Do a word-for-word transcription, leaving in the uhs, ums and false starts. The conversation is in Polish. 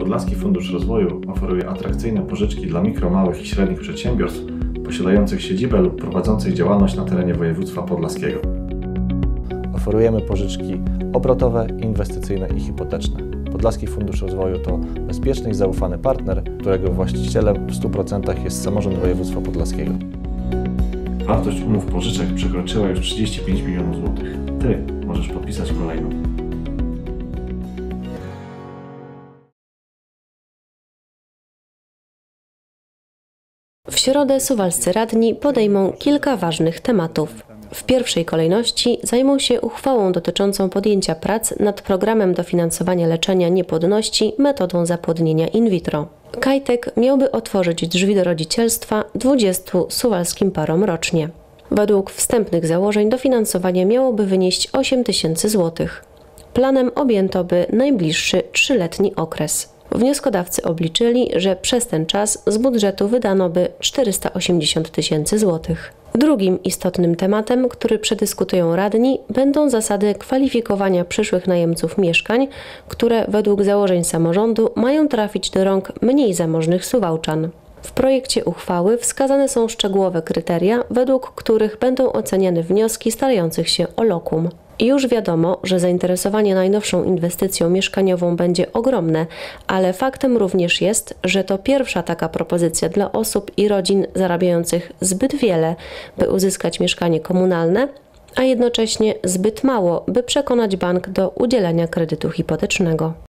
Podlaski Fundusz Rozwoju oferuje atrakcyjne pożyczki dla mikro, małych i średnich przedsiębiorstw posiadających siedzibę lub prowadzących działalność na terenie województwa podlaskiego. Oferujemy pożyczki obrotowe, inwestycyjne i hipoteczne. Podlaski Fundusz Rozwoju to bezpieczny i zaufany partner, którego właścicielem w stu procentach jest samorząd województwa podlaskiego. Wartość umów pożyczek przekroczyła już trzydzieści pięć milionów złotych. Ty możesz podpisać kolejną. W środę suwalscy radni podejmą kilka ważnych tematów. W pierwszej kolejności zajmą się uchwałą dotyczącą podjęcia prac nad programem dofinansowania leczenia niepłodności metodą zapłodnienia in vitro. Kajtek miałby otworzyć drzwi do rodzicielstwa dwudziestu suwalskim parom rocznie. Według wstępnych założeń dofinansowanie miałoby wynieść osiem tysięcy złotych. Planem objęto by najbliższy trzyletni okres. Wnioskodawcy obliczyli, że przez ten czas z budżetu wydano by czterysta osiemdziesiąt tysięcy złotych. Drugim istotnym tematem, który przedyskutują radni, będą zasady kwalifikowania przyszłych najemców mieszkań, które według założeń samorządu mają trafić do rąk mniej zamożnych Suwałczan. W projekcie uchwały wskazane są szczegółowe kryteria, według których będą oceniane wnioski starających się o lokum. I już wiadomo, że zainteresowanie najnowszą inwestycją mieszkaniową będzie ogromne, ale faktem również jest, że to pierwsza taka propozycja dla osób i rodzin zarabiających zbyt wiele, by uzyskać mieszkanie komunalne, a jednocześnie zbyt mało, by przekonać bank do udzielenia kredytu hipotecznego.